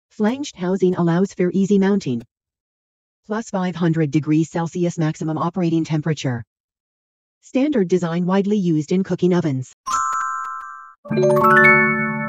Flanged housing allows for easy mounting. Plus 500 degrees Celsius maximum operating temperature. Standard design widely used in cooking ovens.